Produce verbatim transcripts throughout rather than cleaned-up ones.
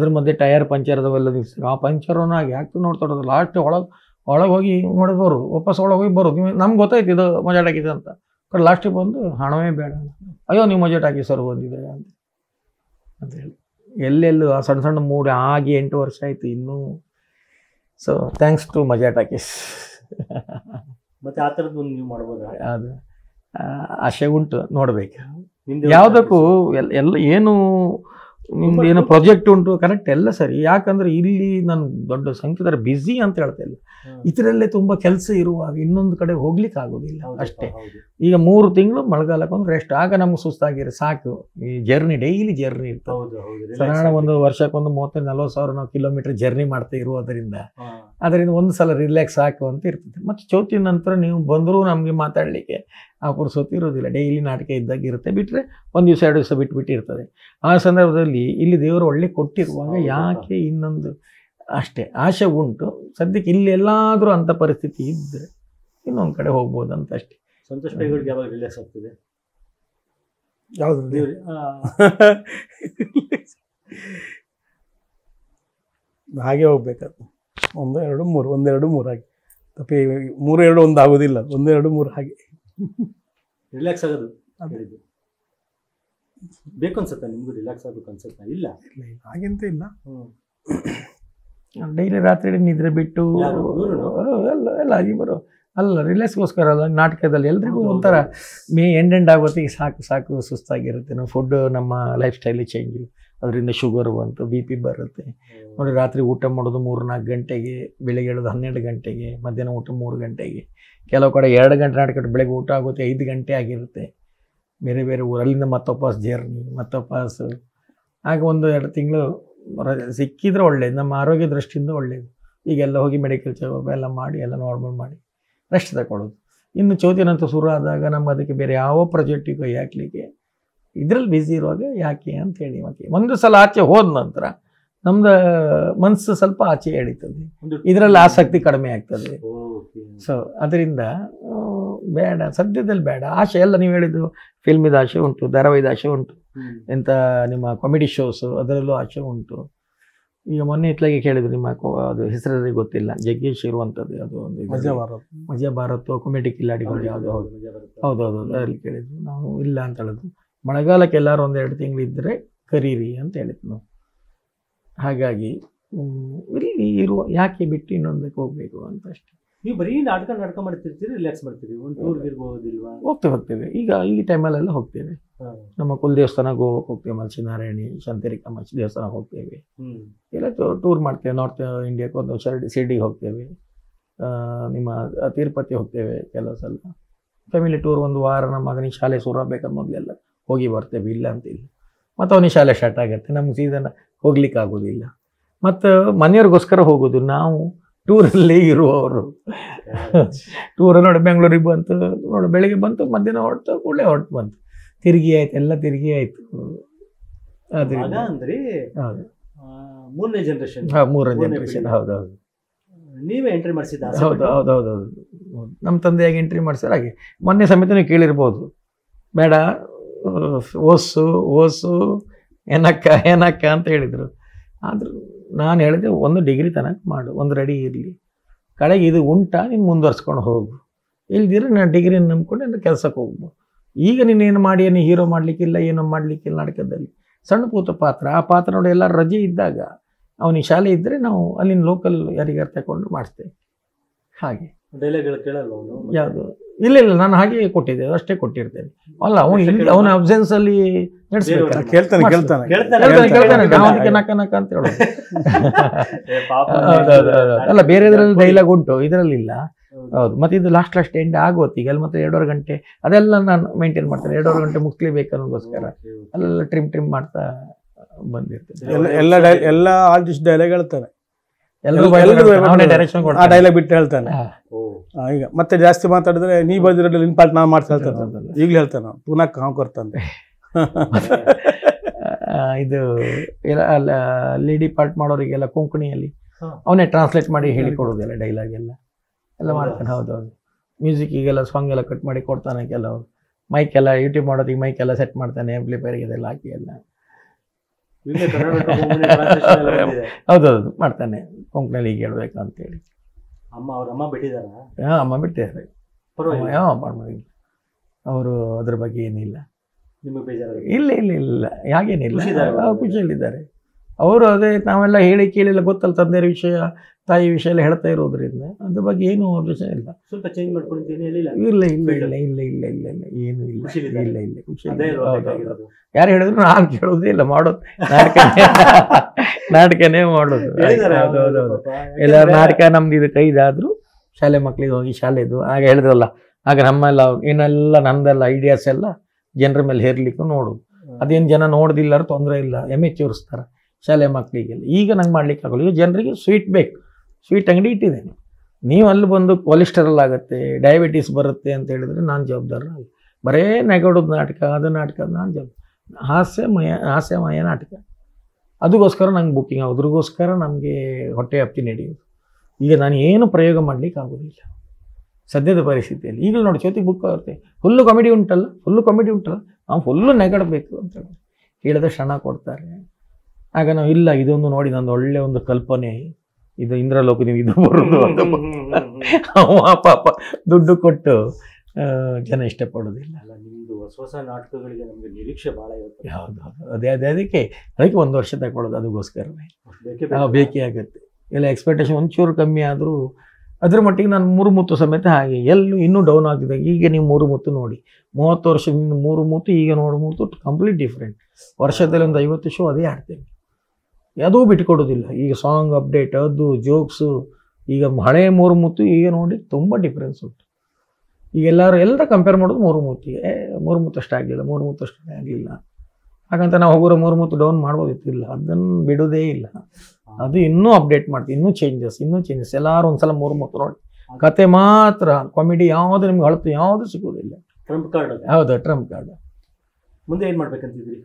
ಅದ್ರ ಮಧ್ಯೆ tyre puncture ಅದಾವೆಲ್ಲ ದಿವ್ಸ ಆ ಪಂಚರನ್ನ ಯಾಕೆ ನೋಡ್ತಾಡೋದು ಲಾಸ್ಟ್ ಒಳಗೆ ಒಳಗೆ ಹೋಗಿ ನೋಡಿದ್ ಬರೋದು ವಾಪಸ್ ಒಳಗೆ ಹೋಗಿ ಬರೋದು ನಮ್ಗೆ ಗೊತ್ತಾಯ್ತು ಇದು ಮಜಾ ಟಾಕೀಸ್ ಅಂತ ಲಾಸ್ಟಿಗೆ ಬಂದು ಹಣವೇ ಬೇಡ ಅಯ್ಯೋ ನೀವು ಮಜಾ ಟಾಕೀಸ್ ಅವ್ರು ಬಂದಿದ್ದಾರೆ ಅಂತ ಅಂತ ಹೇಳಿ ಎಲ್ಲೆಲ್ಲೂ ಆ ಸಣ್ಣ ಸಣ್ಣ ಮೂಡಿ ಆಗಿ ಎಂಟು ವರ್ಷ ಆಯಿತು ಇನ್ನೂ so thanks to Majaa Talkies. ಮತ್ತೆ ಆ ಥರದ್ದು ಒಂದು ನೀವು ಮಾಡ್ಬೋದು ಅದು ಆಸೆ ಉಂಟು ನೋಡ್ಬೇಕು ಯಾವುದಕ್ಕೂ ಎಲ್ಲ ಎಲ್ಲ ಏನು ನಿಮ್ದು ಏನೋ ಪ್ರಾಜೆಕ್ಟ್ ಉಂಟು ಕರೆಕ್ಟ್ ಎಲ್ಲ ಸರಿ. ಯಾಕಂದ್ರೆ ಇಲ್ಲಿ ನಾನು ದೊಡ್ಡ ಸಂಖ್ಯೆ ಬ್ಯುಸಿ ಅಂತ ಹೇಳ್ತಾ ಇಲ್ಲ, ಇದರಲ್ಲೇ ತುಂಬ ಕೆಲಸ ಇರುವಾಗ ಇನ್ನೊಂದು ಕಡೆ ಹೋಗ್ಲಿಕ್ಕೆ ಆಗೋದಿಲ್ಲ ಅಷ್ಟೇ. ಈಗ ಮೂರು ತಿಂಗಳು ಮಳೆಗಾಲಕ್ಕೆ ಒಂದು ರೆಸ್ಟ್, ಆಗ ನಮ್ಗೆ ಸುಸ್ತಾಗಿರೋ ಸಾಕು. ಈ ಜರ್ನಿ ಡೈಲಿ ಜರ್ನಿ ಇರ್ತದೆ ಸಾಧಾರಣ ಒಂದು ವರ್ಷಕ್ಕೊಂದು ಮೂವತ್ತೈದು ನಲ್ವತ್ತು ಸಾವಿರ ನಾವು ಕಿಲೋಮೀಟರ್ ಜರ್ನಿ ಮಾಡ್ತಾ ಇರುವುದರಿಂದ ಅದರಿಂದ ಒಂದು ಸಲ ರಿಲ್ಯಾಕ್ಸ್ ಸಾಕು ಅಂತ ಇರ್ತದೆ. ಮತ್ತು ಚೌತಿ ನಂತರ ನೀವು ಬಂದರೂ ನಮಗೆ ಮಾತಾಡಲಿಕ್ಕೆ ಆ ಪುರ್ಸೊತ್ತು ಇರೋದಿಲ್ಲ, ಡೈಲಿ ನಾಟಕ ಇದ್ದಾಗ ಇರುತ್ತೆ. ಬಿಟ್ಟರೆ ಒಂದು ದಿವಸ ಎರಡು ದಿವಸ ಬಿಟ್ಟು ಬಿಟ್ಟಿರ್ತದೆ. ಆ ಸಂದರ್ಭದಲ್ಲಿ ಇಲ್ಲಿ ದೇವರು ಒಳ್ಳೆ ಕೊಟ್ಟಿರುವಾಗ ಯಾಕೆ ಇನ್ನೊಂದು ಅಷ್ಟೇ ಆಸೆ ಉಂಟು. ಸದ್ಯಕ್ಕೆ ಇಲ್ಲಿ ಎಲ್ಲಾದರೂ ಅಂಥ ಪರಿಸ್ಥಿತಿ ಇದ್ದರೆ ಇನ್ನೊಂದು ಕಡೆ ಹೋಗ್ಬೋದು ಅಂತ ಅಷ್ಟೇ. ಸಂತೋಷ್ ಪೈಗಳಿಗೆ ಯಾವಾಗ ರಿಲ್ಯಾಕ್ಸ್ ಆಗ್ತದೆ? ಯಾವುದು ಹಾಗೆ ಹೋಗ್ಬೇಕಾದ್ರೆ ಒಂದು ಎರಡು ಮೂರು ಒಂದೆರಡು ಮೂರು ಹಾಗೆ ತಪ್ಪಿ ಮೂರು ಎರಡು ಒಂದು ಆಗೋದಿಲ್ಲ, ಒಂದೆರಡು ಮೂರು ಹಾಗೆ ರಿಲ್ಯಾಕ್ಸ್ ಆಗೋದು ಹೇಳಿದ್ದು ಬೇಕು ಅನ್ಸುತ್ತೆ ನಿಮಗೂ? ರಿಲ್ಯಾಕ್ಸ್ ಆಗಬೇಕು ಅನ್ಸುತ್ತಾ? ಇಲ್ಲ ಇಲ್ಲ ಹಾಗೆಂತ ಇಲ್ಲ. ಡೈಲಿ ರಾತ್ರಿ ನಿದ್ರೆ ಬಿಟ್ಟು ಎಲ್ಲ ಎಲ್ಲ ಇವರು ಅಲ್ಲ ರಿಲ್ಯಾಕ್ಸ್ಗೋಸ್ಕರ ಅಲ್ಲ, ನಾಟಕದಲ್ಲಿ ಎಲ್ರಿಗೂ ಒಂಥರ ಮೇ ಎಂಡ್ ಎಂಡ್ ಆಗೋತ್ತಿಗೆ ಸಾಕು ಸಾಕು ಸುಸ್ತಾಗಿರುತ್ತೆ. ನಾವು ಫುಡ್ ನಮ್ಮ ಲೈಫ್ ಸ್ಟೈಲಿ ಚೇಂಜು, ಅದರಿಂದ ಶುಗರ್ ಬಂತು, ಬಿ ಪಿ ಬರುತ್ತೆ ನೋಡಿ. ರಾತ್ರಿ ಊಟ ಮಾಡೋದು ಮೂರು ನಾಲ್ಕು ಗಂಟೆಗೆ, ಬೆಳಿಗ್ಗೆ ಹೇಳೋದು ಹನ್ನೆರಡು ಗಂಟೆಗೆ, ಮಧ್ಯಾಹ್ನ ಊಟ ಮೂರು ಗಂಟೆಗೆ, ಕೆಲವು ಕಡೆ ಎರಡು ಗಂಟೆ ನಾಟಕ ಬೆಳಗ್ಗೆ ಊಟ ಆಗುತ್ತೆ ಐದು ಗಂಟೆ ಆಗಿರುತ್ತೆ. ಬೇರೆ ಬೇರೆ ಊರಲ್ಲಿಂದ ಮತ್ತೊಪ್ಪಾಸ್ ಜರ್ನಿ ಮತ್ತೊಪ್ಪಾಸು ಆಗ ಒಂದು ಎರಡು ತಿಂಗಳು ರಜೆ ಸಿಕ್ಕಿದ್ರೆ ಒಳ್ಳೇದು, ನಮ್ಮ ಆರೋಗ್ಯ ದೃಷ್ಟಿಯಿಂದ ಒಳ್ಳೆಯದು. ಈಗೆಲ್ಲ ಹೋಗಿ ಮೆಡಿಕಲ್ ಚೆಕಪ್ ಎಲ್ಲ ಮಾಡಿ ಎಲ್ಲ ನಾರ್ಮಲ್ ಮಾಡಿ ರೆಸ್ಟ್ ತಗೊಳ್ಳೋದು. ಇನ್ನು ಚೌತಿನಂತ ಶುರು ಆದಾಗ ನಮ್ಮ ಅದಕ್ಕೆ ಬೇರೆ ಯಾವ ಪ್ರಾಜೆಕ್ಟಿಗೆ ಕೈ ಹಾಕಲಿಕ್ಕೆ ಇದರಲ್ಲಿ ಬ್ಯುಸಿ ಇರುವಾಗ ಯಾಕೆ ಅಂತೇಳಿ ಮತ್ತೆ ಒಂದು ಸಲ ಆಚೆ ಹೋದ ನಂತರ ನಮ್ದು ಮನಸ್ಸು ಸ್ವಲ್ಪ ಆಚೆ ಎಳೀತದೆ, ಇದರಲ್ಲಿ ಆಸಕ್ತಿ ಕಡಿಮೆ ಆಗ್ತದೆ. ಸೊ ಅದರಿಂದ ಬೇಡ ಸದ್ಯದಲ್ಲಿ ಬೇಡ. ಆಸೆ ಎಲ್ಲ ನೀವು ಹೇಳಿದ್ದು ಫಿಲ್ಮಿದ ಆಸೆ ಉಂಟು, ಧಾರಾವಾಹಿದ ಆಸೆ ಉಂಟು, ಎಂಥ ನಿಮ್ಮ ಕಾಮಿಡಿ ಶೋಸು ಅದರಲ್ಲೂ ಆಸೆ ಉಂಟು. ಈಗ ಮೊನ್ನೆ ಇತ್ಲಾಗೆ ಕೇಳಿದ್ರು ನಿಮ್ಮ ಅದು ಹೆಸರಲ್ಲಿ ಗೊತ್ತಿಲ್ಲ, ಜಗ್ಗೇಶ್ ಇರುವಂಥದ್ದು ಅದು ಒಂದು ಮಜಾ ಭಾರತ್ ಮಜಾ ಭಾರತ್ ಕಾಮಿಡಿ ಕಿಲಾಡಿಗಳು ಯಾವುದು ಹೌದು ಹೌದೌದು ಅದರಲ್ಲಿ ಕೇಳಿದ್ರು. ನಾವು ಇಲ್ಲ ಅಂತ ಹೇಳಿದ್ರು. ಮಳೆಗಾಲಕ್ಕೆ ಎಲ್ಲರೂ ಒಂದೆರಡು ತಿಂಗಳು ಇದ್ದರೆ ಕರೀರಿ ಅಂತ ಹೇಳಿದ್ರು ನಾವು. ಹಾಗಾಗಿ ಇಲ್ಲಿ ಇರುವ ಯಾಕೆ ಬಿಟ್ಟು ಇನ್ನೊಂದಕ್ಕೆ ಹೋಗಬೇಕು ಅಂತ ಅಷ್ಟೇ. ನೀವು ಬರೀ ನಾಟಕ ನಾಟಕ ಮಾಡ್ತಿರ್ತೀರಿ, ರಿಲ್ಯಾಕ್ಸ್ ಮಾಡ್ತೀರಿ, ಒಂದು ಟೂರ್ಗೆ ಇರ್ಬೋದಿಲ್ವಾ? ಹೋಗ್ತೇವೆ ಹೋಗ್ತೇವೆ ಈಗ ಈ ಟೈಮಲ್ಲೆಲ್ಲ ಹೋಗ್ತೇವೆ. ನಮ್ಮ ಕುಲ ದೇವಸ್ಥಾನ ಗೋವಾಕ್ಕೆ ಹೋಗ್ತೇವೆ, ಮಲ್ಸಿನಾರಾಯಣಿ ಶಾಂತರಿಕಾ ಮಚ್ಚ ದೇವಸ್ಥಾನಕ್ಕೆ ಹೋಗ್ತೇವೆ. ಎಲ್ಲ ಟೂರ್ ಮಾಡ್ತೇವೆ. ನಾರ್ತ್ ಇಂಡಿಯಾಕ್ಕೆ ಒಂದು ಶಿರ್ಡಿ ಶಿರ್ಡಿಗೆ ಹೋಗ್ತೇವೆ, ನಿಮ್ಮ ತಿರುಪತಿ ಹೋಗ್ತೇವೆ ಕೆಲವು ಸಲ. ಫ್ಯಾಮಿಲಿ ಟೂರ್ ಒಂದು ವಾರ ನಮ್ಮ ಮಗನಿಗೆ ಶಾಲೆ ಶುರು ಆಗ್ಬೇಕಾದ್ರೆ ಮೊದಲೆಲ್ಲ ಹೋಗಿ ಬರ್ತೇವೆ, ಇಲ್ಲ ಅಂತಿಲ್ಲ. ಮತ್ತು ಅವನಿಗೆ ಶಾಲೆ ಸ್ಟಾರ್ಟ್ ಆಗುತ್ತೆ, ನಮ್ಗೆ ಸೀಸನ್ ಹೋಗ್ಲಿಕ್ಕೆ ಆಗೋದಿಲ್ಲ. ಮತ್ತು ಮನೆಯವ್ರಿಗೋಸ್ಕರ ಹೋಗೋದು, ನಾವು ಟೂರಲ್ಲಿ ಇರುವವರು. ಟೂರ್ ನೋಡಿ ಬೆಂಗಳೂರಿಗೆ ಬಂತು ನೋಡಿ, ಬೆಳಿಗ್ಗೆ ಬಂತು ಮಧ್ಯಾಹ್ನ ಹೊರಟು ಕೂಡಲೇ ಹೊರಟು ಬಂತು, ತಿರುಗಿ ಆಯ್ತು, ಎಲ್ಲ ತಿರುಗಿ ಆಯಿತು. ಅದರಿಂದ ಅಂದ್ರೆ ಹೌದು ಮೂರನೇ ಜನರೇಷನ್ ಹಾಂ ಮೂರನೇ ಜನರೇಷನ್ ಹೌದೌದು. ನೀವೇ ಎಂಟ್ರಿ ಮಾಡಿಸಿದ? ಹೌದು ಹೌದು ಹೌದು ಹೌದು ನಮ್ಮ ತಂದೆಯಾಗಿ ಎಂಟ್ರಿ ಮಾಡಿಸ್ಯಾರ. ಹಾಗೆ ಮೊನ್ನೆ ಸಮೇತ ನೀವು ಕೇಳಿರ್ಬೋದು, ಬೇಡ ಓಸು ಓಸು ಏನಕ್ಕ ಏನಕ್ಕ ಅಂತ ಹೇಳಿದರು. ಆದರೂ ನಾನು ಹೇಳಿದೆ ಒಂದು ಡಿಗ್ರಿ ತನಕ ಮಾಡು, ಒಂದು ರೆಡಿ ಇರಲಿ, ಕಡೆಗೆ ಇದು ಉಂಟಾ ನೀನು ಮುಂದುವರ್ಸ್ಕೊಂಡು ಹೋಗು, ಇಲ್ದಿರ ನಾನು ಡಿಗ್ರಿನ ನಂಬ್ಕೊಂಡು ಅಂದರೆ ಕೆಲಸಕ್ಕೆ ಹೋಗ್ಬೋದು. ಈಗ ನೀನೇನು ಮಾಡಿ ಏನು ಹೀರೋ ಮಾಡಲಿಕ್ಕಿಲ್ಲ, ಏನೋ ಮಾಡಲಿಕ್ಕಿಲ್ಲ ನಾಟಕದಲ್ಲಿ, ಸಣ್ಣ ಪೂತ ಪಾತ್ರ. ಆ ಪಾತ್ರ ನೋಡಿ ಎಲ್ಲ ರಜೆ ಇದ್ದಾಗ ಅವನಿಗೆ ಶಾಲೆ ಇದ್ದರೆ ನಾವು ಅಲ್ಲಿನ ಲೋಕಲ್ ಯಾರಿಗಾರು ತಗೊಂಡು ಮಾಡಿಸ್ತೇವೆ. ಹಾಗೆ ಡೈಲಾಗ್ಗಳು ಕೇಳಲ್ಲ ಅವನು? ಯಾವುದು ಇಲ್ಲ ಇಲ್ಲ ನಾನು ಹಾಗೆ ಕೊಟ್ಟಿದ್ದೆ, ಅಷ್ಟೇ ಕೊಟ್ಟಿರ್ತೇನೆ. ಅಲ್ಲ ಅವನು ಇಲ್ಲಿ ಅವನ ಅಬ್ಸೆನ್ಸಲ್ಲಿ ನಡೆಸ್ಬೇಕು, ಕೇಳ್ತಾನೆ ಕೇಳ್ತಾನೆ ಕೇಳ್ತಾನೆ ನಾವು ಅದಕ್ಕೆ ನಕ್ಕ ನಕ್ಕ ಅಂತ ಹೇಳೋದು. ಅಲ್ಲ ಬೇರೆ ಇದರಲ್ಲಿ ಡೈಲಾಗ್ ಉಂಟು, ಇದರಲ್ಲಿ ಇಲ್ಲ. ಹೌದು. ಮತ್ತು ಇದು ಲಾಸ್ಟ್ ಲಾಸ್ಟ್ ಎಂಡ್ ಆಗೋತ್ತಿಗೆ ಅಲ್ಲಿ ಮತ್ತೆ ಎರಡೂವರೆ ಗಂಟೆ ಅದೆಲ್ಲ ನಾನು ಮೇಂಟೈನ್ ಮಾಡ್ತೇನೆ. ಎರಡೂವರೆ ಗಂಟೆ ಮುಗಿಸ್ಲೇಬೇಕು ಅನ್ನೋದಕ್ಕೋಸ್ಕರ ಅಲ್ಲೆಲ್ಲ ಟ್ರಿಮ್ ಟ್ರಿಮ್ ಮಾಡ್ತಾ ಬಂದಿರ್ತೇನೆ. ಎಲ್ಲ ಎಲ್ಲ ಆರ್ಟಿಸ್ಟ್ ಡೈಲಾಗ್ ಹೇಳ್ತಾನೆ, ಡೈರೆಕ್ಷನ್ ಆ ಡೈಲಾಗ್ ಬಿಟ್ಟು ಹೇಳ್ತಾನೆ. ಈಗ ಮತ್ತೆ ಜಾಸ್ತಿ ಮಾತಾಡಿದ್ರೆ ನೀ ಬಂದಿರೋ ನಿನ್ ಪಾರ್ಟ್ ನಾನು ಮಾಡ್ತಾ ಹೇಳ್ತಾನೆ, ಈಗಲೂ ಹೇಳ್ತಾನೆ ಪುನಃ ಕಾವು ಕೊಡ್ತಾನೆ. ಇದು ಲೇಡಿ ಪಾರ್ಟ್ ಮಾಡೋರಿಗೆಲ್ಲ ಕೊಂಕಣಿಯಲ್ಲಿ ಅವನೇ ಟ್ರಾನ್ಸ್ಲೇಟ್ ಮಾಡಿ ಹೇಳಿಕೊಡೋದಿಲ್ಲ, ಡೈಲಾಗ್ ಎಲ್ಲ ಎಲ್ಲ ಮಾಡ್ತಾನೆ. ಹೌದೌದು. ಮ್ಯೂಸಿಕ್ಕಿಗೆಲ್ಲ ಸಾಂಗ್ ಎಲ್ಲ ಕಟ್ ಮಾಡಿ ಕೊಡ್ತಾನೆ. ಕೆಲವರು ಮೈಕ್ ಎಲ್ಲ ಯೂಟ್ಯೂಬ್ ಮಾಡೋದಿಗೆ ಮೈಕ್ ಎಲ್ಲ ಸೆಟ್ ಮಾಡ್ತಾನೆ, ಆಂಪ್ಲಿಫೈರ್ಗೆ ಇದೆಲ್ಲ ಹಾಕಿ ಎಲ್ಲ ವಿಮೆ ಕನ್ನಡ to ಕೊಂಕಣಿ translation ಎಲ್ಲ ಬಂದಿದೆ. ಹೌದೌದು ಮಾಡ್ತಾನೆ ಕೊಂಕಣಿಲಿ ಈಗ ಹೇಳ್ಬೇಕು ಅಂತೇಳಿ. ಅಮ್ಮ ಅವ್ರ ಅಮ್ಮ ಬಿಟ್ಟಿದಾರ? ಹಾಂ ಅಮ್ಮ ಬಿಟ್ಟಿದ್ದಾರೆ. ಪರವಾಗಿಲ್ಲ, ಯಾವ ಮಾಡ್ಬೋದು ಅವರು ಅದ್ರ ಬಗ್ಗೆ ಏನಿಲ್ಲ. ನಿಮಗೆ ಬೇಜಾರ? ಇಲ್ಲ ಇಲ್ಲ ಇಲ್ಲ ಹಾಗೇನಿಲ್ಲ, ಖುಷಿಯಿದ್ದಾರೆ ಅವ್ರು? ಅವ್ರು ಖುಷಿಯಲ್ಲಿದ್ದಾರೆ ಅವರು. ಅದೇ ನಾವೆಲ್ಲ ಹೇಳಿ ಕೇಳಿಲ್ಲ ಗೊತ್ತಲ್ಲ, ತಂದೆಯ ವಿಷಯ ತಾಯಿ ವಿಷಯ ಎಲ್ಲ ಹೇಳ್ತಾ ಇರೋದ್ರಿಂದ ಅದ್ರ ಬಗ್ಗೆ ಏನು ವಿಷಯ ಇಲ್ಲ. ಸ್ವಲ್ಪ ಚೇಂಜ್ ಮಾಡ್ಕೊಂಡಿದ್ದೀನಿ ಹೇಳಿಲ್ಲ? ಇಲ್ಲ ಇಲ್ಲ ಇಲ್ಲ ಇಲ್ಲ ಇಲ್ಲ ಇಲ್ಲ ಇಲ್ಲ ಏನು ಇಲ್ಲ ಖುಷಿಲಿದ್ದಾರೆ? ಇಲ್ಲ ಇಲ್ಲ ಖುಷಿ ಅದೇ ಇಲ್ಲ. ಅಲ್ವಾ ಹೌದು, ಹೌದು. ಬೇಕಾಗಿರೋದು? ಯಾರು ಹೇಳಿದ್ರು ನಾನು ಕೇಳೋದೇ ಇಲ್ಲ, ಮಾಡೋದು ನಾಟಕ ನಾಟಕನೇ ಮಾಡೋದು. ಹೇಳಿದ್ದಾರೆ ಹೌದು ಹೌದು ಹೌದು. ಪಾಪ. ಎಲ್ಲ ಯಾಕಂದ್ರೆ ನಾಟಕ ನಮ್ದು ಇದು ಕೈದಾದ್ರು ಶಾಲೆ ಮಕ್ಕಳಿಗೆ ಹೋಗಿ ಶಾಲೆದು ಆಗ ಹೇಳಿದ್ರಲ್ಲ, ಆಗ ನಮ್ಮೆಲ್ಲ ಏನೆಲ್ಲ ನಂದೆಲ್ಲ ಐಡಿಯಾಸ್ ಎಲ್ಲ ಜನರ ಮೇಲೆ ಹೇರ್ಲಿಕ್ಕೂ ನೋಡೋದು. ಅದೇನು ಜನ ನೋಡೋದಿಲ್ಲ ತೊಂದರೆ ಇಲ್ಲ, ಎಮ್ಮೆ ಚೂರಿಸ್ತಾರೆ ಶಾಲೆ ಮಕ್ಕಳಿಗೆಲ್ಲ. ಈಗ ನಂಗೆ ಮಾಡ್ಲಿಕ್ಕೆ ಆಗೋಲ್ಲ, ಈಗ ಜನರಿಗೆ ಸ್ವೀಟ್ ಬೇಕು, ಸ್ವೀಟ್ ಅಂಗಡಿ ಇಟ್ಟಿದ್ದೇನೆ. ನೀವು ಅಲ್ಲಿ ಬಂದು ಕೊಲೆಸ್ಟ್ರಾಲ್ ಆಗುತ್ತೆ, ಡಯಾಬಿಟೀಸ್ ಬರುತ್ತೆ ಅಂತ ಹೇಳಿದ್ರೆ ನಾನು ಜವಾಬ್ದಾರ ಅಲ್ಲ. ಬರೇ ನೆಗಡೋದು ನಾಟಕ, ಅದು ನಾಟಕ, ನಾನು ಜವಾಬ್ದಾರ. ಹಾಸ್ಯಮಯ ಹಾಸ್ಯಮಯ ನಾಟಕ, ಅದಕ್ಕೋಸ್ಕರ ನಂಗೆ ಬುಕ್ಕಿಂಗ್, ಅದ್ರಿಗೋಸ್ಕರ ನಮಗೆ ಹೊಟ್ಟೆ ಹತ್ತಿ ನಡೆಯೋದು. ಈಗ ನಾನು ಏನು ಪ್ರಯೋಗ ಮಾಡಲಿಕ್ಕೆ ಆಗೋದಿಲ್ಲ ಸದ್ಯದ ಪರಿಸ್ಥಿತಿಯಲ್ಲಿ. ಈಗಲೂ ನೋಡಿ ಜೊತೆಗೆ ಬುಕ್ ಆಗುತ್ತೆ, ಫುಲ್ಲು ಕಾಮಿಡಿ ಉಂಟಲ್ಲ, ಫುಲ್ಲು ಕಾಮಿಡಿ ಉಂಟಲ್ಲ, ನಾವು ಫುಲ್ಲು ನೆಗಡಬೇಕು ಅಂತ ಹೇಳಿ ಹೇಳಿದಷ್ಟು ಹಣ ಕೊಡ್ತಾರೆ. ಆಗ ನಾವು ಇಲ್ಲ ಇದೊಂದು ನೋಡಿ ನಂದು ಒಳ್ಳೆ ಒಂದು ಕಲ್ಪನೆ, ಇದು ಇಂದ್ರಲೋಕದಿಂದ ಇದು ಬರೋದು ಅಂತ ಅವ ಪಾಪ ದುಡ್ಡು ಕೊಟ್ಟು ಜನ ಇಷ್ಟಪಡೋದಿಲ್ಲ. ಅಲ್ಲ, ನಿಮ್ದು ಹೊಸ ಹೊಸ ನಾಟಕಗಳಿಗೆ ನಮಗೆ ನಿರೀಕ್ಷೆ ಭಾಳ ಇರುತ್ತೆ. ಹೌದು ಹೌದು, ಅದೇ ಅದೇ ಅದಕ್ಕೆ ಅದಕ್ಕೆ ಒಂದು ವರ್ಷ ತಗೊಳ್ಳೋದು, ಅದಕ್ಕೋಸ್ಕರವೇ ಬೇಕೇ ನಾವು ಬೇಕೇ ಆಗುತ್ತೆ. ಎಲ್ಲ ಎಕ್ಸ್ಪೆಕ್ಟೇಷನ್ ಒಂಚೂರು ಕಮ್ಮಿ ಆದರೂ ಅದ್ರ ಮಟ್ಟಿಗೆ ನಾನು ಮೂರು ಮುತ್ತು ಸಮೇತ ಹಾಗೆ ಎಲ್ಲೂ ಇನ್ನೂ ಡೌನ್ ಆಗ್ತಿದೆ. ಈಗ ನೀವು ಮೂರು ಮುತ್ತು ನೋಡಿ, ಮೂವತ್ತು ವರ್ಷದಿಂದ ಮೂರು ಮುತ್ತು ಈಗ ನೋಡು ಮುತ್ತು ಕಂಪ್ಲೀಟ್ ಡಿಫ್ರೆಂಟ್. ವರ್ಷದಲ್ಲಿ ಒಂದು ಐವತ್ತು ಶೋ ಅದೇ ಆಡ್ತೇನೆ, ಯಾವುದೂ ಬಿಟ್ಕೊಡೋದಿಲ್ಲ. ಈಗ ಸಾಂಗ್ ಅಪ್ಡೇಟ್, ಅದು ಜೋಕ್ಸು, ಈಗ ಹಳೆಯ ಮೂರು ಮುತ್ತು ಈಗ ನೋಡಿ ತುಂಬ ಡಿಫ್ರೆನ್ಸ್ ಉಂಟು. ಈಗ ಎಲ್ಲರೂ ಎಲ್ಲರ ಕಂಪೇರ್ ಮಾಡೋದು ಮೂರು ಮುತ್ತಿಗೆ, ಮೂರು ಮುತ್ತು ಅಷ್ಟು ಆಗಲಿಲ್ಲ, ಮೂರು ಮುತ್ತು ಅಷ್ಟು ಆಗಲಿಲ್ಲ, ಹಾಗಂತ ನಾವು ಹೋಗೋರು ಮೂರು ಮುತ್ತು ಡೌನ್ ಮಾಡ್ಬೋದಿತ್ತಿಲ್ಲ, ಅದನ್ನು ಬಿಡೋದೇ ಇಲ್ಲ. ಅದು ಇನ್ನೂ ಅಪ್ಡೇಟ್ ಮಾಡ್ತೀವಿ, ಇನ್ನೂ ಚೇಂಜಸ್ ಇನ್ನೂ ಚೇಂಜಸ್. ಎಲ್ಲರೂ ಒಂದ್ಸಲ ಮೂರು ಮುತ್ತು ನೋಡಿ, ಕತೆ ಮಾತ್ರ ಕಾಮಿಡಿ ಯಾವುದು ನಿಮ್ಗೆ ಅಳತು ಯಾವುದು ಸಿಗೋದಿಲ್ಲ. ಟ್ರಂಪ್ ಕಾರ್ಡ್ ಅದು. ಹೌದು, ಟ್ರಂಪ್ ಕಾರ್ಡ್. ಮುಂದೆ ಏನು ಮಾಡ್ಬೇಕಂತಿದ್ರಿ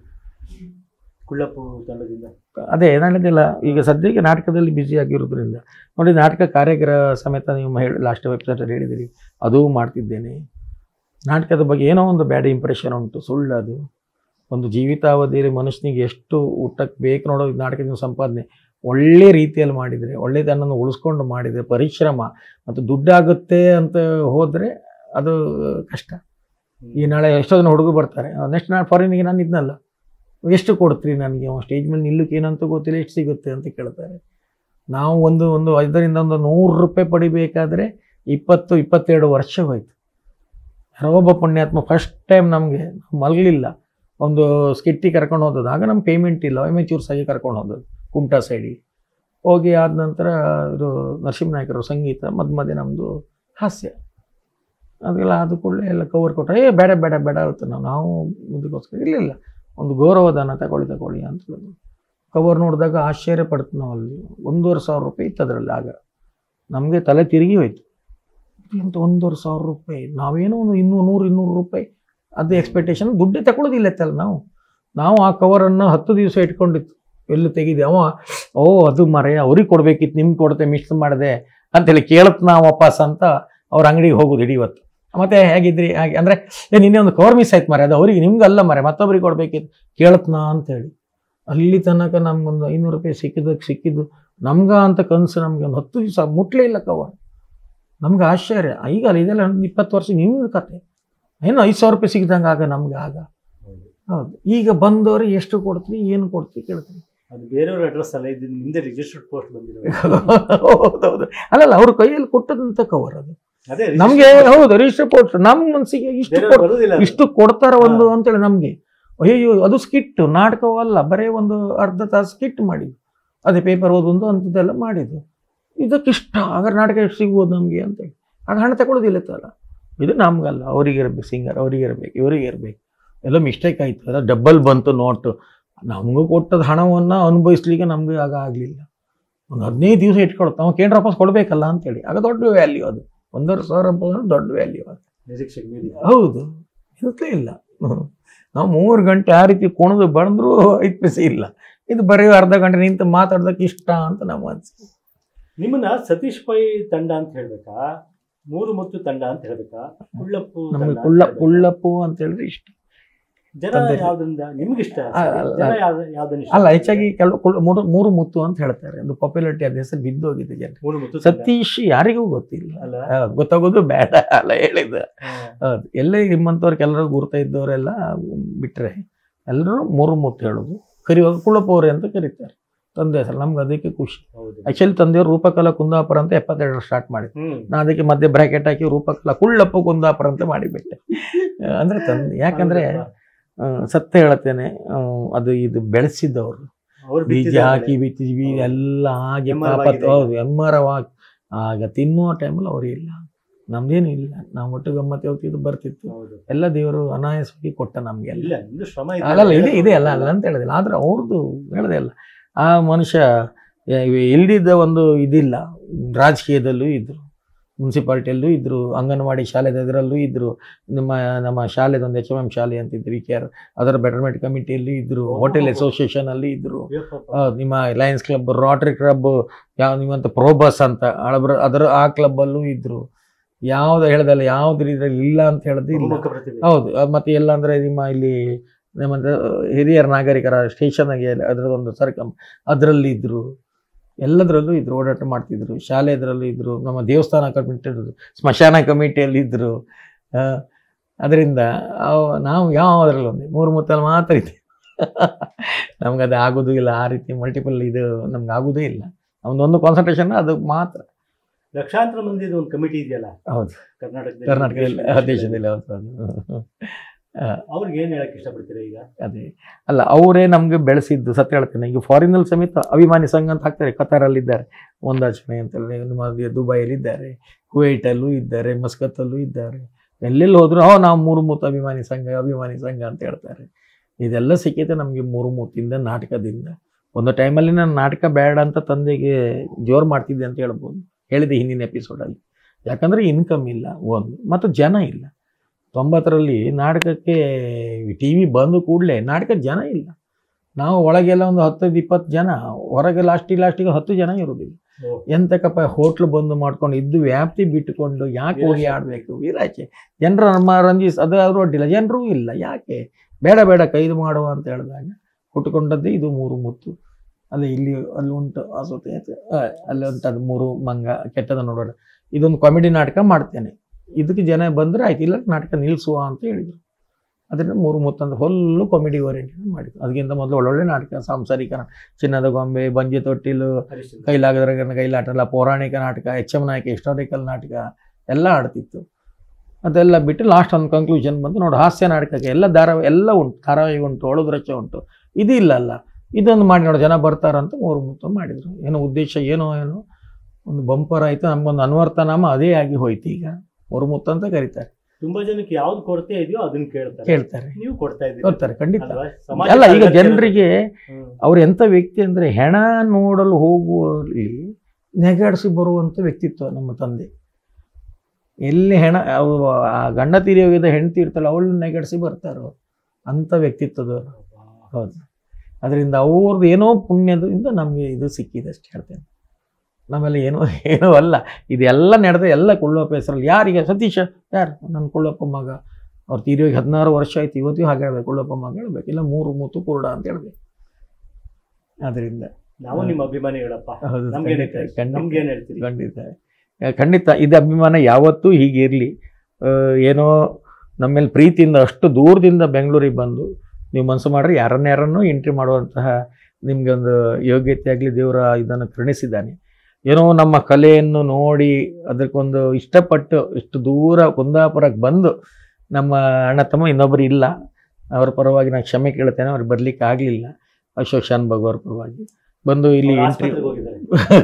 ಕುಳ್ಳಪ್ಪು ತಂಡದಿಂದ? ಅದೇ ನಾನಿದೆಲ್ಲ ಈಗ ಸದ್ಯಕ್ಕೆ ನಾಟಕದಲ್ಲಿ ಬ್ಯುಸಿ ಆಗಿರೋದ್ರಿಂದ ನೋಡಿ, ನಾಟಕ ಕಾರ್ಯಗ್ರಹ ಸಮೇತ ನೀವು ಹೇಳಿ ಲಾಸ್ಟ್ ವೆಬ್ಸೈಟಲ್ಲಿ ಹೇಳಿದಿರಿ, ಅದೂ ಮಾಡ್ತಿದ್ದೇನೆ. ನಾಟಕದ ಬಗ್ಗೆ ಏನೋ ಒಂದು ಬ್ಯಾಡ್ ಇಂಪ್ರೆಷನ್ ಉಂಟು, ಸುಳ್ಳು ಅದು. ಒಂದು ಜೀವಿತಾವಧಿಯಲ್ಲಿ ಮನುಷ್ಯನಿಗೆ ಎಷ್ಟು ಊಟಕ್ಕೆ ಬೇಕು ನೋಡೋ ನಾಟಕದ ಸಂಪಾದನೆ ಒಳ್ಳೆ ರೀತಿಯಲ್ಲಿ ಮಾಡಿದರೆ, ಒಳ್ಳೆಯದನ್ನು ಉಳಿಸ್ಕೊಂಡು ಮಾಡಿದರೆ, ಪರಿಶ್ರಮ ಮತ್ತು ದುಡ್ಡಾಗುತ್ತೆ ಅಂತ ಹೋದರೆ ಅದು ಕಷ್ಟ. ಈ ನಾಳೆ ಎಷ್ಟೋ ಜನ ಹುಡುಗರು ಬರ್ತಾರೆ, ನೆಕ್ಸ್ಟ್ ನಾಳೆ ಫಾರಿನಿಗೆ ನಾನು ಇದ್ನಲ್ಲ, ಎಷ್ಟು ಕೊಡ್ತೀರಿ ನನಗೆ, ಸ್ಟೇಜ್ ಮೇಲೆ ನಿಲ್ಲಕ್ಕೆ ಏನಂತ ಗೊತ್ತಿಲ್ಲ, ಎಷ್ಟು ಸಿಗುತ್ತೆ ಅಂತ ಕೇಳ್ತಾರೆ. ನಾವು ಒಂದು ಒಂದು ಐದರಿಂದ ಒಂದು ನೂರು ರೂಪಾಯಿ ಪಡಿಬೇಕಾದ್ರೆ ಇಪ್ಪತ್ತು ಇಪ್ಪತ್ತೆರಡು ವರ್ಷ ಹೋಯ್ತು. ಯಾರೋ ಒಬ್ಬ ಪುಣ್ಯಾತ್ಮ ಫಸ್ಟ್ ಟೈಮ್ ನಮಗೆ ಮಲಗಲಿಲ್ಲ, ಒಂದು ಸ್ಕಿಟ್ಟಿಗೆ ಕರ್ಕೊಂಡು ಹೋದದ್ದು. ಆಗ ನಮ್ಮ ಪೇಮೆಂಟ್ ಇಲ್ಲ, ಎಮೆಚೂರ್ಸ್ ಆಗಿ ಕರ್ಕೊಂಡು ಹೋದದ್ದು ಕುಮಟಾ ಸೈಡಿಗೆ ಹೋಗಿ. ಆದ ನಂತರ ಇದು ನರಸಿಂಹನಾಯಕರು ಸಂಗೀತ, ಮಧ್ಯ ಮಧ್ಯೆ ನಮ್ಮದು ಹಾಸ್ಯ, ಅದೆಲ್ಲ ಆದ ಕೂಡಲೇ ಎಲ್ಲ ಕವರ್ ಕೊಟ್ಟರೆ ಏ ಬೇಡ ಬೇಡ ಬೇಡ ಆಗುತ್ತೆ. ನಾವು ನಾವು ಇದಕ್ಕೋಸ್ಕರ ಇಲ್ಲ ಇಲ್ಲ ಒಂದು ಗೌರವಧನ ತಗೊಳ್ಳಿ ತಗೊಳ್ಳಿ ಅಂತ ಹೇಳೋದು. ಕವರ್ ನೋಡಿದಾಗ ಆಶ್ಚರ್ಯ ಪಡ್ತೀವಿ ನಾವು. ಅಲ್ಲಿ ಒಂದೂವರೆ ಸಾವಿರ ರೂಪಾಯಿ ಇತ್ತು ಅದರಲ್ಲಿ. ಆಗ ನಮಗೆ ತಲೆ ತಿರುಗಿ ಹೋಯ್ತು, ಅಂತ ಒಂದೂವರೆ ಸಾವಿರ ರೂಪಾಯಿ, ನಾವೇನೋ ಒಂದು ಇನ್ನೂರು ನೂರು ಇನ್ನೂರು ರೂಪಾಯಿ ಅದು ಎಕ್ಸ್ಪೆಕ್ಟೇಷನ್, ದುಡ್ಡೇ ತಗೊಳ್ಳೋದಿಲ್ಲ ಇತ್ತಲ್ಲ ನಾವು. ನಾವು ಆ ಕವರನ್ನು ಹತ್ತು ದಿವಸ ಇಟ್ಕೊಂಡಿತ್ತು, ಎಲ್ಲಿ ತೆಗೆದೆ ಅವ, ಓ ಅದು ಮರೆ ಅವ್ರಿಗೆ ಕೊಡ್ಬೇಕಿತ್ತು, ನಿಮ್ಗೆ ಕೊಡ್ತೆ ಮಿಸ್ ಮಾಡಿದೆ ಅಂತೇಳಿ ಕೇಳತ್ ನಾವು ವಾಪಸ್ ಅಂತ ಅವ್ರ ಅಂಗಡಿಗೆ ಹೋಗೋದು ಇಡೀ ಇವತ್ತು. ಮತ್ತೆ ಹೇಗಿದ್ರಿ ಹಾಗೆ ಅಂದರೆ ಏ ನಿನ್ನೆ ಒಂದು ಕವರ್ ಮಿಸ್ ಆಯ್ತು ಮರೆ, ಅದು ಅವ್ರಿಗೆ ನಿಮ್ಗೆ ಅಲ್ಲ ಮರೆ ಮತ್ತೊಬ್ರಿಗೆ ಕೊಡ್ಬೇಕಿತ್ತು ಕೇಳತ್ನಾ ಅಂತೇಳಿ. ಅಲ್ಲಿ ತನಕ ನಮ್ಗೊಂದು ಐನೂರು ರೂಪಾಯಿ ಸಿಕ್ಕಿದ್ದಕ್ಕೆ ಸಿಕ್ಕಿದ್ದು ನಮ್ಗ ಅಂತ ಕನಸು. ನಮಗೆ ಒಂದು ಹತ್ತು ದಿವಸ ಮುಟ್ಲೇ ಇಲ್ಲ ಕವರ್. ನಮ್ಗೆ ಆಶ್ಚರ್ಯ. ಈಗ ಅಲ್ಲ ಇದೆಲ್ಲ ಇಪ್ಪತ್ತು ವರ್ಷ ನಿಮ್ಗೆ ಕತೆ, ಏನು ಐದು ಸಾವಿರ ರೂಪಾಯಿ ಸಿಗ್ದಂಗೆ ಆಗ ನಮ್ಗೆ ಆಗ. ಹೌದು, ಈಗ ಬಂದವರು ಎಷ್ಟು ಕೊಡ್ತೀವಿ ಏನು ಕೊಡ್ತೀವಿ ಕೇಳ್ತೀವಿ. ಅದು ಬೇರೆಯವ್ರ ಅಡ್ರೆಸ್ ಅಲ್ಲ, ಇದು ನಿಮ್ದೇ ರಿಜಿಸ್ಟರ್ಡ್ ಪೋಸ್ಟ್ ಬಂದಿರೋ. ಹೌದೌದು, ಅಲ್ಲಲ್ಲ ಅವ್ರ ಕೈಯಲ್ಲಿ ಕೊಟ್ಟದಂತ ಕವರ್ ಅದು ಅದೇ ನಮಗೆ. ಹೌದು, ರಿಜಿಸ್ಟರ್ ಪೋಸ್ಟ್ ನಮ್ಮ ಮನಸ್ಸಿಗೆ ಇಷ್ಟು ಇಷ್ಟು ಕೊಡ್ತಾರ ಒಂದು ಅಂತೇಳಿ ನಮಗೆ. ಅಯ್ಯೋ ಅದು ಸ್ಕಿಟ್, ನಾಟಕವಲ್ಲ, ಬರೀ ಒಂದು ಅರ್ಧ ತಾಸು ಸ್ಕಿಟ್ ಮಾಡಿದ್ದು, ಅದೇ ಪೇಪರ್ ಓದೊಂದು ಅಂಥದ್ದೆಲ್ಲ ಮಾಡಿದ್ದು. ಇದಕ್ಕಿಷ್ಟ ಹಾಗಾದ್ರೆ ನಾಟಕ ಎಷ್ಟು ಸಿಗ್ಬೋದು ನಮಗೆ ಅಂತೇಳಿ. ಆಗ ಹಣ ತಗೊಳ್ಳೋದಿಲ್ಲ ಇತ್ತಲ್ಲ. ಇದು ನಮ್ಗಲ್ಲ, ಅವರಿಗೆ ಇರಬೇಕು ಸಿಂಗರ್, ಅವರಿಗೆ ಇರಬೇಕು, ಇವರಿಗೆ ಇರಬೇಕು. ಎಲ್ಲ ಮಿಸ್ಟೇಕ್ ಆಯಿತು, ಎಲ್ಲ ಡಬ್ಬಲ್ ಬಂತು ನೋಟು. ನಮಗೂ ಕೊಟ್ಟದ ಹಣವನ್ನು ಅನುಭವಿಸ್ಲಿಕ್ಕೆ ನಮಗೆ ಆಗ ಆಗಲಿಲ್ಲ. ಒಂದು ಹದಿನೈದು ದಿವಸ ಇಟ್ಕೊಳುತ್ತೆ, ನಾವು ಕೇಂದ್ರ ವಾಪಸ್ ಕೊಡಬೇಕಲ್ಲ ಅಂತೇಳಿ. ಆಗ ದೊಡ್ಡ ವ್ಯಾಲ್ಯೂ ಅದು, ಒಂದೂವರೆ ಸಾವಿರ ರೂಪಾಯಿ ದೊಡ್ಡ ವ್ಯಾಲ್ಯೂ ಅದು. ಹೌದು, ಇರುತ್ತಲೇ ಇಲ್ಲ. ನಾವು ಮೂರು ಗಂಟೆ ಆ ರೀತಿ ಕುಣಿದು ಬಂದರೂ ಐದು ಪೈಸೆ ಇಲ್ಲ. ಇದು ಬರೀ ಅರ್ಧ ಗಂಟೆ ನಿಂತು ಮಾತಾಡೋದಕ್ಕೆ ಇಷ್ಟ ಅಂತ ನಮ್ಮ ಅನಿಸಿಕೆ. ನಿಮ್ಮನ್ನ ಸತೀಶ್ ಪೈ ತಂಡ ಅಂತ ಹೇಳ್ಬೇಕಾ, ಮೂರು ಮುತ್ತು ತಂಡ ಅಂತ ಹೇಳ್ಬೇಕಾ, ಕುಳ್ಳಪ್ಪು ನಮಗೆ ಕುಳ್ಳ ಕುಳ್ಳಪ್ಪು ಅಂತ ಹೇಳಿದ್ರೆ ಇಷ್ಟ. ಜನ ತಂದೆ ಯಾವ್ದ್ರಿಂದ ನಿಮ್ಗೆ ಇಷ್ಟ ಅ- ಅಲ್ಲ. ಜನ ಯಾವ್ದು ಯಾವ್ದನ್ನ ಇಷ್ಟ? ಅಲ್ಲ, ಹೆಚ್ಚಾಗಿ ಕೆಲವು ಕುಳ್- ಮೂರು ಮೂರು ಮುತ್ತು ಅಂತ ಹೇಳ್ತಾರೆ. ಅದು ಪಾಪ್ಯುಲಾರಿಟಿ ಅದ ಹೆಸರು ಬಿದ್ದೋಗಿದೆ ಜನ. ಮೂರು ಮುತ್ತು ಸತೀಶ್ ಯಾರಿಗೂ ಗೊತ್ತಿಲ್ಲ, ಅಲ್ಲ? ಹೌದು, ಗೊತ್ತಾಗೋದು ಬೇಡ ಅಲ್ಲ ಹೇಳಿದ. ಹಾ. ಹೌದು, ಎಲ್ಲೇ ನಿಮ್ಮಂಥವ್ರು ಕೆಲವರು ಗುರ್ತ ಇದ್ದವರೆಲ್ಲ ಬಿಟ್ರೆ ಎಲ್ಲರೂ ಮೂರು ಮುತ್ತು ಹೇಳೋದು. ಕರಿಯುವಾಗ ಕುಳಪೋರೆ ಅಂತ ಕರೀತಾರೆ ತಂದೆ ಹೆಸರು. ನಮ್ಗೆ ಅದಕ್ಕೆ ಖುಷಿ. ಹೌದು. ಆಕ್ಚುಲಿ ತಂದೆಯವರು ರೂಪಕಲಾ ಕುಂದಾಪುರ ಅಂತ ಎಪ್ಪತ್ತೆರಡರ ಸ್ಟಾರ್ಟ್ ಮಾಡಿ, ಹ್ಮ್. ನಾ ಅದಕ್ಕೆ ಮಧ್ಯೆ ಬ್ರಾಕೆಟ್ ಹಾಕಿ ರೂಪಕಲಾ ಕುಳ್ಳಪ್ಪ ಕುಂದಾಪುರ ಅಂತ ಮಾಡಿಬಿಟ್ಟೆ. ಅಂದ್ರೆ ತಂದೆ, ಯಾಕಂದ್ರೆ ಆ, ಸತ್ಯ ಹೇಳ್ತೇನೆ, ಆ, ಅದು ಇದು ಬೆಳೆಸಿದ್ದವರು ಅವ್ರು ಬೀಜ ಬಿತ್ತಿದ್ದಾರೆ. ಹಾಕಿ ಬಿತ್ತಿದ್ವಿ ಹೌದು. ಎಲ್ಲ ಹಾಗೆ ಎಮ್ಮರವಾಗಿದೆ ಪಾಪ. ಹೌದು, ಎಮ್ಮರವಾಗಿ ಆಗ ತಿನ್ನುವ ಟೈಮಲ್ಲಿ ಅವರು ಇಲ್ಲ, ನಮ್ದೇನು ಇಲ್ಲ. ನಾವು ಒಟ್ಟು ಗಮ್ಮತ್ತೆ ಹೋಗ್ತಿದ್ದು ಬರ್ತಿತ್ತು. ಹೌದು. ಎಲ್ಲ ದೇವರು ಅನಾಯಾಸವಾಗಿ ಕೊಟ್ಟ ನಮ್ಗೆಲ್ಲ. ಇಲ್ಲ ನಿಮ್ದು ಶ್ರಮ ಇದೆ. ಅಲ್ಲಲ್ಲ, ಇದೆ ಇದೆ ಅಲ್ಲ ಅಲ್ಲ ಅಂತ ಹೇಳಿದಿಲ್ಲ, ಆದ್ರೆ ಅವ್ರದ್ದು ಹೇಳದೆ ಅಲ್ಲ. ಆ ಮನುಷ್ಯ ಇಲ್ದಿದ್ದ ಒಂದು ಇದಿಲ್ಲ. ರಾಜಕೀಯದಲ್ಲೂ ಇದ್ರು, ಮುನ್ಸಿಪಾಲ್ಟಿಯಲ್ಲೂ ಇದ್ರು, ಅಂಗನವಾಡಿ ಶಾಲೆದ ಇದರಲ್ಲೂ ಇದ್ರು, ನಮ್ಮ ನಮ್ಮ ಶಾಲೆದೊಂದು ಎಚ್ ಎಮ್ ಎಮ್ ಶಾಲೆ ಅಂತಿದ್ರು ವಿ ಕೆ ಆರ್, ಅದರ ಬೆಟರ್ಮೆಂಟ್ ಕಮಿಟಿಯಲ್ಲಿ ಇದ್ರು, ಹೋಟೆಲ್ ಅಸೋಸಿಯೇಷನ್ ಅಲ್ಲಿ ಇದ್ರು, ಅಯ್ಯಪ್ಪಪ್ಪ. ಆ, ನಿಮ್ಮ ಲಯನ್ಸ್ ಕ್ಲಬ್, ರೋಟರಿ ಕ್ಲಬ್, ಯಾವ ನಿಮ್ಮಂತ ಪ್ರೋಬಸ್ ಅಂತ ಅಳಬ್ರ ಅದರ ಆ ಕ್ಲಬ್ಬಲ್ಲೂ ಇದ್ರು. ಯಾವ್ದು ಹೇಳ್ದಲ್ಲ, ಯಾವ್ದು ಇದ್ರಲ್ಲಿ ಇಲ್ಲ ಅಂತ ಹೇಳೋದು ಇಲ್ಲ. ಬಹುಮುಖ ಪ್ರತಿಭೆ. ಹೌದು, ಅದ್ ಮತ್ತೆ ಎಲ್ಲ ಅಂದ್ರೆ ನಿಮ್ಮ ಇಲ್ಲಿ ನಮ್ಮಂತ ಹಿರಿಯರ ನಾಗರಿಕರ ಸ್ಟೇಷನ್ಗೆ ಅದರದೊಂದು ಸರ್ಕಮ್ ಅದರಲ್ಲಿ ಇದ್ರು, ಎಲ್ಲದರಲ್ಲೂ ಇದ್ರು, ಓಡಾಟ ಮಾಡ್ತಿದ್ರು. ಶಾಲೆ ಇದರಲ್ಲೂ ಇದ್ರು, ನಮ್ಮ ದೇವಸ್ಥಾನ ಕಮಿಟಿ, ಸ್ಮಶಾನ ಕಮಿಟಿಯಲ್ಲಿ ಇದ್ರು. ಅದರಿಂದ ನಾವು ಯಾವುದ್ರಲ್ಲಿ ಒಂದೇ ಮೂರು ಮುತ್ತಲ್ಲಿ ಮಾತ್ರ ಇದ್ದೀವಿ. ನಮ್ಗೆ ಅದು ಆಗೋದು ಇಲ್ಲ, ಆ ರೀತಿ ಮಲ್ಟಿಪಲ್ ಇದು ನಮ್ಗೆ ಆಗೋದೇ ಇಲ್ಲ. ನಮ್ದೊಂದು ಕಾನ್ಸಂಟ್ರೇಷನ್ ಅದು ಮಾತ್ರ. ಲಕ್ಷಾಂತರ ಮಂದಿದು ಒಂದು ಕಮಿಟಿ ಇದೆಯಲ್ಲ ಹೌದು, ಕರ್ನಾಟಕದಲ್ಲಿ, ಕರ್ನಾಟಕದಲ್ಲಿ, ದೇಶದಲ್ಲಿ. ದೇಶದಲ್ಲಿ. ಹೌದು ಹೌದು. ಅವ್ರಿಗೆ ಏನ್ ಹೇಳಕ್ ಇಷ್ಟಪಡ್ತೀರಾ ಈಗ? ಅದೇ ಅಲ್ಲ, ಅವರೇ ನಮ್ಗೆ ಬೆಳೆಸಿದ್ದು. ಸತ್ಯ ಹೇಳ್ತೇನೆ, ಈಗ ಫಾರಿನಲ್ಲಿ ಸಮೇತ ಅಭಿಮಾನಿ ಸಂಘ ಅಂತ ಹಾಕ್ತಾರೆ. ಕತಾರಲ್ಲಿ ಇದ್ದಾರೆ, ಒಂದಾಚರಣೆ ಅಂತೇಳಿ, ನಮ್ಮ ದುಬೈಯಲ್ಲಿ ಇದ್ದಾರೆ, ಕುವೈಟಲ್ಲೂ ಇದ್ದಾರೆ, ಮಸ್ಕತ್ತಲ್ಲೂ ಇದ್ದಾರೆ. ಎಲ್ಲೆಲ್ಲಿ ಹೋದ್ರು ಹೋ ನಾವು ಮೂರು ಮೂತು ಅಭಿಮಾನಿ ಸಂಘ ಅಭಿಮಾನಿ ಸಂಘ ಅಂತ ಹೇಳ್ತಾರೆ. ಇದೆಲ್ಲ ಸಿಕ್ಕಿದೆ ನಮಗೆ ಮೂರು ಮೂತಿಂದ, ನಾಟಕದಿಂದ. ಒಂದು ಟೈಮಲ್ಲಿ ನಾನು ನಾಟಕ ಬೇಡ ಅಂತ ತಂದೆಗೆ ಜೋರು ಮಾಡ್ತಿದ್ದೆ ಅಂತ ಹೇಳ್ಬೋದು, ಹೇಳಿದೆ ಹಿಂದಿನ ಎಪಿಸೋಡಲ್ಲಿ. ಯಾಕಂದರೆ ಇನ್ಕಮ್ ಇಲ್ಲ ಒಂದು, ಮತ್ತು ಜನ ಇಲ್ಲ. ತೊಂಬತ್ತರಲ್ಲಿ ನಾಟಕಕ್ಕೆ ಟಿ ವಿ ಬಂದು ಕೂಡಲೇ ನಾಟಕ ಜನ ಇಲ್ಲ. ನಾವು ಒಳಗೆಲ್ಲ ಒಂದು ಹತ್ತೈದು ಇಪ್ಪತ್ತು ಜನ, ಹೊರಗೆ ಲಾಸ್ಟಿ ಲಾಸ್ಟಿಗೆ ಹತ್ತು ಜನ ಇರೋದಿಲ್ಲ. ಎಂತಕ್ಕಪ್ಪ ಹೋಟ್ಲು ಬಂದು ಮಾಡ್ಕೊಂಡು ಇದ್ದು ವ್ಯಾಪ್ತಿ ಬಿಟ್ಟುಕೊಂಡು ಯಾಕೆ ಹೋಗಿ ಆಡಬೇಕು ವೀರಾಚೆ? ಜನರ ನಮ್ಮ ರಂಜಿಸ್ ಅದಾದರೂ ಅಡ್ಡಿಲ್ಲ, ಜನರೂ ಇಲ್ಲ, ಯಾಕೆ ಬೇಡ ಬೇಡ ಕೈದು ಮಾಡುವ ಅಂತ ಹೇಳಿದಾಗ ಹುಟ್ಟುಕೊಂಡದ್ದೇ ಇದು ಮೂರು ಮುತ್ತು. ಅಲ್ಲಿ ಇಲ್ಲಿ ಅಲ್ಲಿ ಉಂಟು ಆಸೋತೆ, ಅಲ್ಲಿ ಉಂಟು ಅದು ಮೂರು ಮಂಗ, ಕೆಟ್ಟದ ನೋಡೋಣ, ಇದೊಂದು ಕಾಮಿಡಿ ನಾಟಕ ಮಾಡ್ತೇನೆ, ಇದಕ್ಕೆ ಜನ ಬಂದರೆ ಆಯ್ತು, ಇಲ್ಲ ನಾಟಕ ನಿಲ್ಲಿಸುವ ಅಂತ ಹೇಳಿದರು. ಅದರಿಂದ ಮೂರು ಮುತ್ತಂದು ಫುಲ್ಲು ಕಾಮಿಡಿ ಓರಿಯೆಂಟೆಡ್ ಮಾಡಿದ್ರು. ಅದಕ್ಕಿಂತ ಮೊದಲು ಒಳ್ಳೊಳ್ಳೆ ನಾಟಕ, ಸಾಂಸಾರಿಕ, ಚಿನ್ನದ ಗೊಂಬೆ, ಬಂಜೆ ತೊಟ್ಟಿಲು, ಕೈಲಾಗದ್ರ ಕೈಲಾಟ ಎಲ್ಲ, ಪೌರಾಣಿಕ ನಾಟಕ, ಎಚ್ ಎಮ್ ನಾಯಕ ಹಿಸ್ಟಾರಿಕಲ್ ನಾಟಕ ಎಲ್ಲ ಆಡ್ತಿತ್ತು. ಅದೆಲ್ಲ ಬಿಟ್ಟು ಲಾಸ್ಟ್ ಒಂದು ಕನ್ಕ್ಲೂಷನ್ ಬಂತು, ನೋಡಿ ಹಾಸ್ಯ ನಾಟಕಕ್ಕೆ ಎಲ್ಲ ಧಾರಾವಾಹಿ ಎಲ್ಲ ಉಂಟು, ಧಾರಾವಾಹಿ ಉಂಟು, ಒಳದ್ರಚ ಉಂಟು, ಇದು ಇಲ್ಲ ಅಲ್ಲ, ಇದೊಂದು ಮಾಡಿ ನೋಡಿ ಜನ ಬರ್ತಾರಂತ ಮೂರು ಮುತ್ತು ಮಾಡಿದರು. ಏನೋ ಉದ್ದೇಶ ಏನೋ ಏನೋ ಒಂದು ಬಂಪರ್ ಆಯಿತು, ನಮಗೊಂದು ಅನ್ವರ್ಥ ನಾಮ ಅದೇ ಆಗಿ ಹೋಯ್ತು. ಈಗ ಮೂರು ಮುತ್ತು ಅಂತ ಕರೀತಾರೆ. ತುಂಬಾ ಜನಕ್ಕೆ ಯಾವ್ದು ಕೊರತೆ ಇದೆಯೋ ಅದನ್ನ ಕೇಳ್ತಾರೆ ಕೇಳ್ತಾರೆ, ನೀವು ಕೊಡ್ತಾ ಇದ್ದೀರಿ. ಕೊಡ್ತಾರೆ ಖಂಡಿತ. ಅಲ್ವಾ? ಅಲ್ಲ, ಸಮಾಜಕ್ಕೆ ಈಗ ಅಗತ್ಯ ಜನರಿಗೆ ಹ್ಮ್. ಅವ್ರು ಎಂಥ ವ್ಯಕ್ತಿ ಅಂದರೆ ಹೆಣ ನೋಡಲು ಹೋಗುವಲ್ಲಿ ನೆಗಾಡಿಸಿ ಬರುವಂಥ ವ್ಯಕ್ತಿತ್ವ ನಮ್ಮ ತಂದೆ. ಎಲ್ಲಿ ಹೆಣ ಅವು ಆ ಗಂಡ ತೀರಿ ಹೋಗಿದ್ದ ಹೆಂಡತಿ ಇರ್ತಾಳೆ, ಅವಳು ನೆಗಾಡಿಸಿ ಬರ್ತಾರೆ ಅವ್ರು, ಅಂಥ ವ್ಯಕ್ತಿತ್ವದವರು. ಹೌದು, ಅದರಿಂದ ಅವ್ರದ್ದು ಏನೋ ಪುಣ್ಯದಿಂದ ನಮಗೆ ಇದು ಸಿಕ್ಕಿದೆ ಅಷ್ಟು ಹೇಳ್ತೇನೆ. ನಮ್ಮೆಲ್ಲ ಏನೋ ಏನೋ ಅಲ್ಲ, ಇದೆಲ್ಲ ನಡೆದ ಎಲ್ಲ ಕುಳ್ಳಪ್ಪ ಹೆಸರಲ್ಲಿ. ಯಾರಿಗೆ? ಸತೀಶ ಯಾರು? ನನ್ನ ಕುಳ್ಳಪ್ಪ ಮಗ, ಅವ್ರು ತೀರಿಯೋಗಿ ಹದಿನಾರು ವರ್ಷ ಆಯ್ತು, ಇವತ್ತಿಗೂ ಹಾಗೆ ಹೇಳ್ಬೇಕು, ಕುಳ್ಳಪ್ಪ ಮಗ ಹೇಳ್ಬೇಕು, ಇಲ್ಲ ಮೂರು ಮೂತು ಕುರುಡ ಅಂತ ಹೇಳ್ಬೇಕು. ಅದರಿಂದ ನಾವು ನಿಮ್ಮ ಅಭಿಮಾನಿಗಳಪ್ಪ. ಹೌದು, ನಮ್ಗೇನ್ ಖಂಡಿತ, ಹೇಳ್ತೀರಿ? ಖಂಡಿತ, ನಮ್ಗೇನ್ ಹೇಳ್ತೀರಿ? ಖಂಡಿತ ಖಂಡಿತ ಇದು ಅಭಿಮಾನ ಯಾವತ್ತೂ ಹೀಗೆ ಇರಲಿ. ಏನೋ ನಮ್ಮೇಲೆ ಪ್ರೀತಿಯಿಂದ ಅಷ್ಟು ದೂರದಿಂದ ಬೆಂಗಳೂರಿಗೆ ಬಂದು ನೀವು ಮನಸ್ಸು ಮಾಡ್ರಿ ಯಾರನ್ನ ಯಾರನ್ನೂ ಎಂಟ್ರಿ ಮಾಡುವಂತಹ ನಿಮಗೆ ಒಂದು ಯೋಗ್ಯತೆ ಆಗಲಿ ದೇವರ ಇದನ್ನು ಕರುಣಿಸಿದ್ದಾನೆ. ಏನೋ ನಮ್ಮ ಕಲೆಯನ್ನು ನೋಡಿ ಅದಕ್ಕೊಂದು ಇಷ್ಟಪಟ್ಟು ಇಷ್ಟು ದೂರ ಕುಂದಾಪುರಕ್ಕೆ ಬಂದು, ನಮ್ಮ ಅಣ್ಣ ತಮ್ಮ ಇನ್ನೊಬ್ಬರು ಇಲ್ಲ, ಅವ್ರ ಪರವಾಗಿ ನಾನು ಕ್ಷಮೆ ಕೇಳ್ತೇನೆ, ಅವ್ರಿಗೆ ಬರ್ಲಿಕ್ಕೆ ಆಗಲಿಲ್ಲ, ಅಶೋಕ್ ಶಾನ್ ಭಗವ್ರ ಪರವಾಗಿ ಬಂದು ಇಲ್ಲಿ ಅವ್ರು ಎಂಟ್ರಿ ಆಸ್ಪತ್ರೆಗೆ ಹೋಗಿದ್ದಾರೆ.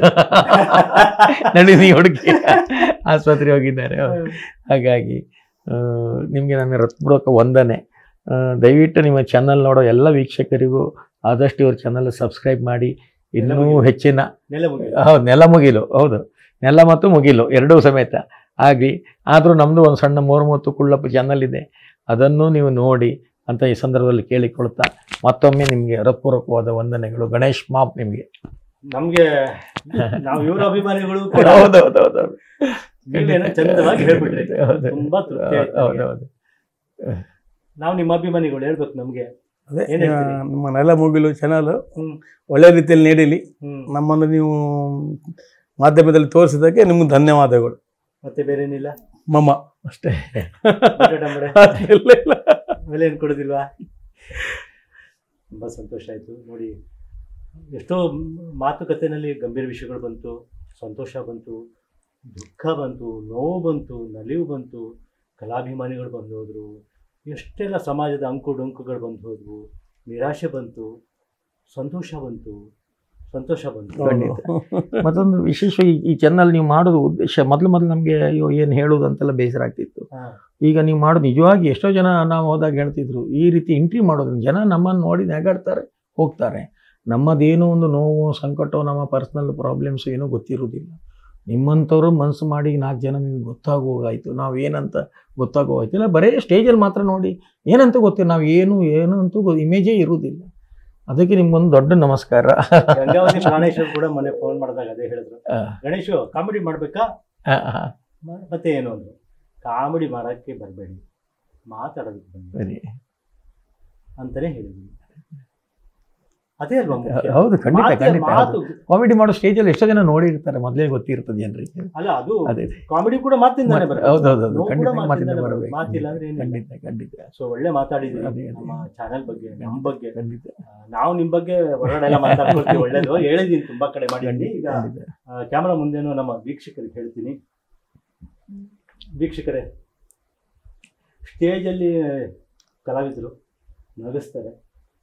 ನಳಿನಿ ಹುಡುಗಿ ಆಸ್ಪತ್ರೆ ಹೋಗಿದ್ದಾರೆ. ಹಾಗಾಗಿ ನಿಮಗೆ ನನ್ನ ಹೃತ್ಪೂರ್ವಕ ವಂದನೆ. ಆ, ದಯವಿಟ್ಟು ನಿಮ್ಮ ಚಾನಲ್ ನೋಡೋ ಎಲ್ಲ ವೀಕ್ಷಕರಿಗೂ ಆದಷ್ಟು ಇವ್ರ ಚಾನಲ್ ಸಬ್ಸ್ಕ್ರೈಬ್ ಮಾಡಿ. ಇನ್ನೂ ಹೆಚ್ಚಿನ ನೆಲ ಮುಗಿಲು. ಹೌದು, ನೆಲ ಮುಗಿಲು, ಹೌದು, ನೆಲ ಮತ್ತು ಮುಗಿಲು ಎರಡೂ ಸಮೇತ ಆಗಲಿ. ಆದರೂ ನಮ್ಮದು ಒಂದು ಸಣ್ಣ ಮೂರು ಮೂವತ್ತು ಕುಳ್ಳಪ್ಪ ಚಾನಲ್ ಇದೆ, ಅದನ್ನು ನೀವು ನೋಡಿ ಅಂತ ಈ ಸಂದರ್ಭದಲ್ಲಿ ಕೇಳಿಕೊಳ್ತಾ ಮತ್ತೊಮ್ಮೆ ನಿಮಗೆ ಹೃತ್ಪೂರ್ವಕವಾದ ವಂದನೆಗಳು. ಗಣೇಶ್ ಮಾಪ್ ನಿಮಗೆ. ನಮ್ಗೆ ನಾವು ಇವರ ಅಭಿಮಾನಿಗಳು ಕೂಡ ಹೌದೌದೌದು, ನೀವೇನೋ ಚಂದವಾಗಿ ಹೇಳ್ಬಿಟ್ರಿ. ಹೌದು ತುಂಬಾ ತೃಪ್ತಿ ಆಯ್ತು ನನಗೆ. ಹೌದೌದು. ನಾವು ನಿಮ್ಮ ಅಭಿಮಾನಿಗಳು ಹೇಳ್ಬೇಕು ನಮಗೆ. ಅದೇ ಏನ್ ಹೇಳ್ತೀರಿ? ಆ, ನಮ್ಮ ನೆಲ ಮುಗಿಲು ಚಾನಲ್ ಹ್ಮ್ ಒಳ್ಳೆ ರೀತಿಯಲ್ಲಿ ನೀಡಿಲಿ. ಹ್ಮ್ ನಮ್ಮನ್ನು ನೀವು ಮಾಧ್ಯಮದಲ್ಲಿ ತೋರಿಸಿದ್ದಕ್ಕೆ ನಿಮ್ಗೆ ಧನ್ಯವಾದಗಳು. ಮತ್ತೆ ಬೇರೇನಿಲ್ಲ? ಮಮ್ಮ ಅಷ್ಟೇ. ಬಟಾಟಂಬಡೆ ಇಲ್ಲ ಇಲ್ಲ. ಆಮೇಲೆ ಏನು ಕೊಡೋದಿಲ್ವಾ? ತುಂಬ ಸಂತೋಷ ಆಯಿತು ನೋಡಿ. ಎಷ್ಟೋ ಮಾತುಕತೆಯಲ್ಲಿ ಗಂಭೀರ ವಿಷಯಗಳು ಬಂತು, ಸಂತೋಷ ಬಂತು, ದುಃಖ ಬಂತು, ನೋವು ಬಂತು, ನಲಿವು ಬಂತು, ಕಲಾಭಿಮಾನಿಗಳು ಬಂದು ಹೋದರು, ಎಷ್ಟೆಲ್ಲ ಸಮಾಜದ ಅಂಕು ಡೊಂಕುಗಳು ಬಂದು ಹೋದವು, ನಿರಾಶೆ ಬಂತು, ಸಂತೋಷ ಬಂತು, ಸಂತೋಷ ಬಂತು. ಖಂಡಿತ. ಮತ್ತೊಂದು ವಿಶೇಷ ಈ- ಈ ಚಾನಲ್ ನೀವು ಮಾಡೋದು ಉದ್ದೇಶ ಮೊದಲು ಮೊದಲು ನಮಗೆ ಅಯ್ಯೋ ಏನು ಹೇಳೋದು ಅಂತೆಲ್ಲ ಬೇಸರ ಆಗ್ತಿತ್ತು. ಹಾಂ ಈಗ ನೀವು ಮಾಡೋದು ನಿಜವಾಗಿ ಎಷ್ಟೋ ಜನ ನಾವು ಹೋದಾಗ ಹೇಳ್ತಿದ್ರು ಈ ರೀತಿ ಎಂಟ್ರಿ ಮಾಡೋದ್ರಿಂದ ಜನ ನಮ್ಮನ್ನು ನೋಡಿ ನೆಗಾಡ್ತಾರೆ ಹೋಗ್ತಾರೆ. ನಮ್ಮದೇನೋ ಒಂದು ನೋವು ಸಂಕಟ ನಮ್ಮ ಪರ್ಸ್ನಲ್ ಪ್ರಾಬ್ಲಮ್ಸ್ ಏನೂ ಗೊತ್ತಿರೋದಿಲ್ಲ. ನಿಮ್ಮಂಥವ್ರು ಮನಸ್ಸು ಮಾಡಿ ನಾಲ್ಕು ಜನ ನಿಮ್ಗೆ ಗೊತ್ತಾಗೋಗಾಯ್ತು ನಾವು ಏನಂತ ಗೊತ್ತಾಗೋಗಾಯ್ತು. ಇಲ್ಲ ಬರೀ ಸ್ಟೇಜಲ್ಲಿ ಮಾತ್ರ ನೋಡಿ ಏನಂತ ಗೊತ್ತಿಲ್ಲ, ನಾವು ಏನು ಏನು ಅಂತೂ ಗೊ ಇಮೇಜೇ ಇರುವುದಿಲ್ಲ. ಅದಕ್ಕೆ ನಿಮ್ಗೊಂದು ದೊಡ್ಡ ನಮಸ್ಕಾರ. ಗಂಗಾವತಿ ಪ್ರಾಣೇಶ್ ಅವ್ರು ಕೂಡ ಮೊನ್ನೆ ಫೋನ್ ಮಾಡಿದಾಗ ಅದೇ ಹೇಳಿದ್ರು, ಆ, ಗಣೇಶು ಕಾಮಿಡಿ ಮಾಡಬೇಕಾ ಆ, ಆ, ಮತ್ತೆ ಏನು ಅಂದರು, ಕಾಮಿಡಿ ಮಾಡೋಕ್ಕೆ ಬರಬೇಡಿ, ಮಾತಾಡೋದಕ್ಕೆ ಬನ್ನಿ ಸರಿ. ಅಂತಲೇ ಹೇಳಿದ್ವಿ. ಅದೇ ಅಲ್ವಾ ಮುಖ್ಯ. ಹೌದು ಖಂಡಿತ ಮಾತು- ಖಂಡಿತ. ಮಾತು ಕಾಮಿಡಿ ಮಾಡೋ ಸ್ಟೇಜಲ್ಲಿ ಎಷ್ಟೋ ಜನ ನೋಡಿರ್ತಾರೆ, ಮೊದಲೇ ಗೊತ್ತಿರ್ತದೆ ಜನರಿಗೆ. ಅಲ್ಲ, ಅದು ಅದೇ ಕಾಮಿಡಿ ಕೂಡ ಮಾತಿಂದಾನೆ ಬರುತ್ತೆ. ಹೌದೌದು ನೋವು ಕೂಡ ಖಂಡಿತ ಮಾತಿಂದಾನೆ ಮಾತಿಂದ ಬರುತ್ತೆ. ಬರಬೇಕು. ಮಾತಿಲ್ಲ ಅಂದ್ರೆ ಏನಿಲ್ಲ. ಖಂಡಿತ ಖಂಡಿತ ಸೊ ಒಳ್ಳೆ ಮಾತಾಡಿದ್ರಿ ಅದೇ, ಅದೇ. ನಮ್ಮ ಚಾನೆಲ್ ಬಗ್ಗೆ, ನಮ್ಮ ಬಗ್ಗೆ. ಖಂಡಿತ ಆ, ನಾವು ನಿಮ್ಮ ಬಗ್ಗೆ ಹೊರಗಡೆ ಮಾತಾಡ್ಕೊಳ್ತೀವಿ, ಒಳ್ಳೇದು ಹೇಳಿದೀನಿ, ತುಂಬಾ ಕಡೆ ಮಾಡಿದ್ದೀನಿ. ಈಗ ಖಂಡಿತ. ಕ್ಯಾಮ್ರಾ ಮುಂದೆನೂ ನಮ್ಮ ವೀಕ್ಷಕರಿಗೆ ಹೇಳ್ತೀನಿ, ವೀಕ್ಷಕರೇ, ಸ್ಟೇಜಲ್ಲಿ ಕಲಾವಿದರು ನಗಿಸ್ತಾರೆ.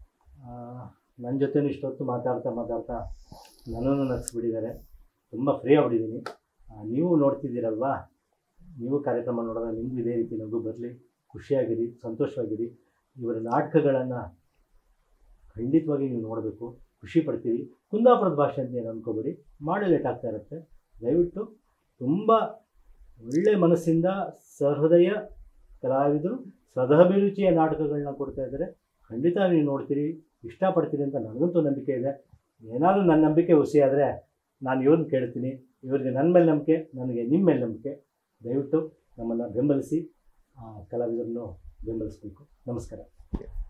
ನನ್ನ ಜೊತೆನೂ ಇಷ್ಟೊತ್ತು ಮಾತಾಡ್ತಾ ಮಾತಾಡ್ತಾ ನನ್ನನ್ನು ನಗಿಸ್ಬಿಟ್ಟಿದ್ದಾರೆ, ತುಂಬ ಫ್ರೀ ಆಗ್ಬಿಟ್ಟಿದ್ದೀನಿ. ನೀವು ನೋಡ್ತಿದ್ದೀರಲ್ವಾ, ನೀವು ಕಾರ್ಯಕ್ರಮ ನೋಡಿದ್ರೆ ನಿಮಗೂ ಇದೇ ರೀತಿ ನಗು ಬರಲಿ, ಖುಷಿಯಾಗಿರಿ, ಸಂತೋಷವಾಗಿರಿ. ಇವರ ನಾಟಕಗಳನ್ನು ಖಂಡಿತವಾಗಿ ನೀವು ನೋಡಬೇಕು, ಖುಷಿ ಪಡ್ತೀರಿ. ಕುಂದಾಪುರದ ಭಾಷೆ ಅಂತ ಏನು ಅಂದ್ಕೋಬೇಡಿ, ಮಾಡೋ ಲೇಟ್ ಆಗ್ತಾ ಇರುತ್ತೆ. ದಯವಿಟ್ಟು ತುಂಬ ಒಳ್ಳೆಯ ಮನಸ್ಸಿಂದ ಸಹೃದಯ ಕಲಾವಿದರು ಸದಭಿರುಚಿಯ ನಾಟಕಗಳನ್ನ ಕೊಡ್ತಾ ಇದ್ದಾರೆ. ಖಂಡಿತ ನೀವು ನೋಡ್ತೀರಿ, ಇಷ್ಟಪಡ್ತೀರಿ ಅಂತ ನನಗಂತೂ ನಂಬಿಕೆ ಇದೆ. ಏನಾದರೂ ನನ್ನ ನಂಬಿಕೆ ಹುಸಿಯಾದರೆ ನಾನು ಇವ್ರನ್ನ ಕೇಳ್ತೀನಿ, ಇವ್ರಿಗೆ ನನ್ನ ಮೇಲೆ ನಂಬಿಕೆ, ನನಗೆ ನಿಮ್ಮ ಮೇಲೆ ನಂಬಿಕೆ. ದಯವಿಟ್ಟು ನಮ್ಮನ್ನು ಬೆಂಬಲಿಸಿ, ಕಲಾವಿದರನ್ನು ಬೆಂಬಲಿಸಬೇಕು. ನಮಸ್ಕಾರ.